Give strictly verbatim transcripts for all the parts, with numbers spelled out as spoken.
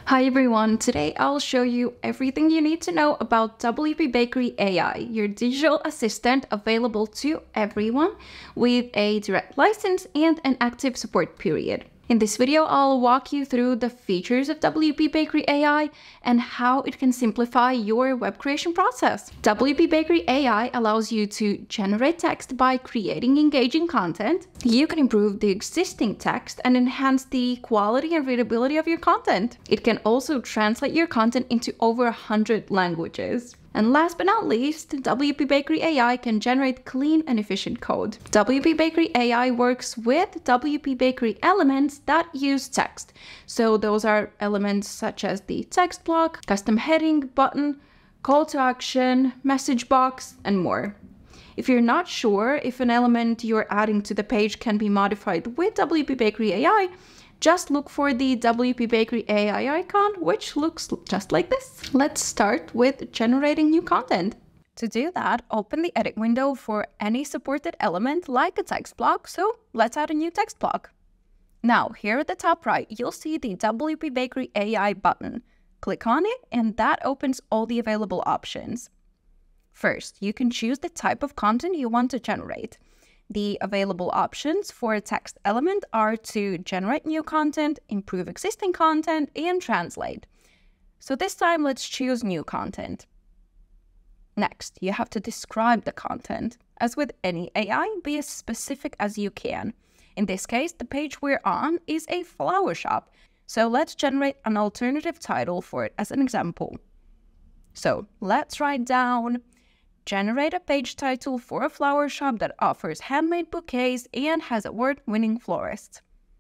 Hi everyone, today I'll show you everything you need to know about WPBakery A I, your digital assistant available to everyone with a direct license and an active support period. In this video, I'll walk you through the features of WPBakery A I and how it can simplify your web creation process. WPBakery A I allows you to generate text by creating engaging content. You can improve the existing text and enhance the quality and readability of your content. It can also translate your content into over one hundred languages. And last but not least, WPBakery A I can generate clean and efficient code. WPBakery A I works with WPBakery elements that use text. So those are elements such as the text block, custom heading, button, call to action, message box, and more. If you're not sure if an element you're adding to the page can be modified with WPBakery A I, just look for the WPBakery A I icon, which looks just like this. Let's start with generating new content. To do that, open the edit window for any supported element like a text block, so let's add a new text block. Now, here at the top right, you'll see the WPBakery A I button. Click on it, and that opens all the available options. First, you can choose the type of content you want to generate. The available options for a text element are to generate new content, improve existing content, and translate. So this time, let's choose new content. Next, you have to describe the content. As with any A I, be as specific as you can. In this case, the page we're on is a flower shop. So let's generate an alternative title for it as an example. So let's write down, generate a page title for a flower shop that offers handmade bouquets and has award-winning florists.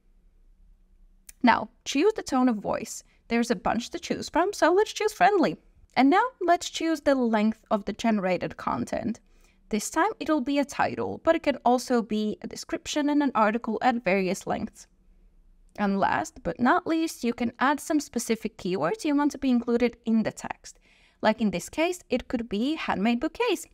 Now, choose the tone of voice. There's a bunch to choose from, so let's choose friendly. And now let's choose the length of the generated content. This time it'll be a title, but it can also be a description and an article at various lengths. And last but not least, you can add some specific keywords you want to be included in the text. Like in this case, it could be handmade bouquets.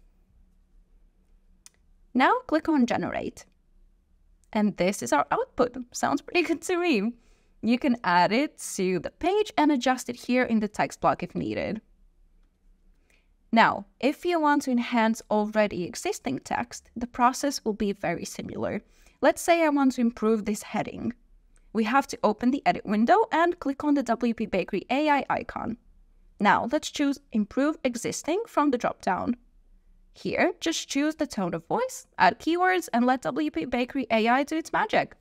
Now click on Generate. And this is our output. Sounds pretty good to me. You can add it to the page and adjust it here in the text block if needed. Now, if you want to enhance already existing text, the process will be very similar. Let's say I want to improve this heading. We have to open the edit window and click on the WPBakery A I icon. Now let's choose Improve Existing from the drop-down. Here, just choose the tone of voice, add keywords, and let WPBakery A I do its magic.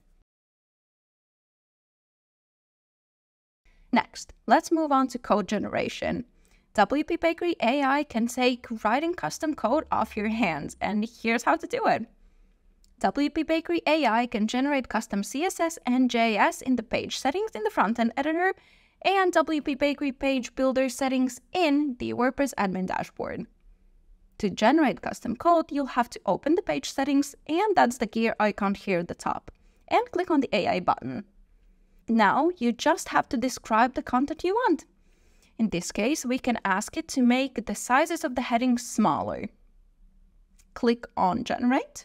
Next, let's move on to code generation. WPBakery A I can take writing custom code off your hands, and here's how to do it. WPBakery A I can generate custom C S S and J S in the page settings in the front-end editor, and WPBakery Page Builder settings in the WordPress admin dashboard. To generate custom code, you'll have to open the page settings, and that's the gear icon here at the top, and click on the A I button. Now, you just have to describe the content you want. In this case, we can ask it to make the sizes of the headings smaller. Click on Generate.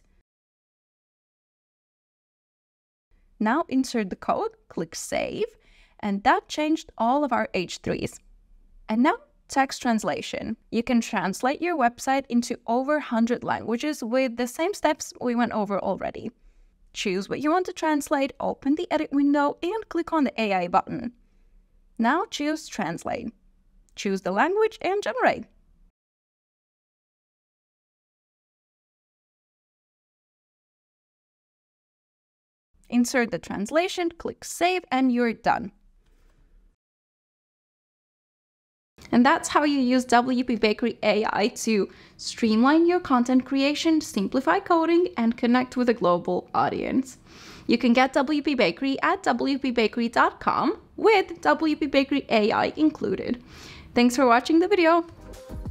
Now insert the code, click Save, and that changed all of our H threes. And now, text translation. You can translate your website into over one hundred languages with the same steps we went over already. Choose what you want to translate, open the edit window, and click on the A I button. Now choose Translate. Choose the language and generate. Insert the translation, click Save, and you're done. And that's how you use WPBakery A I to streamline your content creation, simplify coding, and connect with a global audience. You can get WPBakery at W P bakery dot com with WPBakery A I included. Thanks for watching the video.